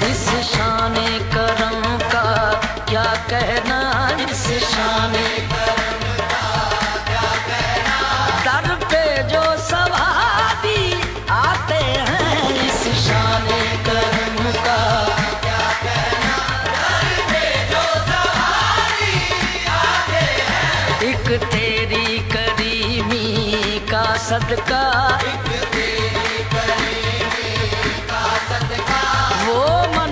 इस शाने करम का क्या कहना, इस शाने करम का क्या कहना। दर पे जो सवारी आते हैं, इस शाने करम का क्या कहना। दर पे जो सवारी आते हैं, एक तेरी करीमी का सदका, एक तेरी करीमी का सदका। वो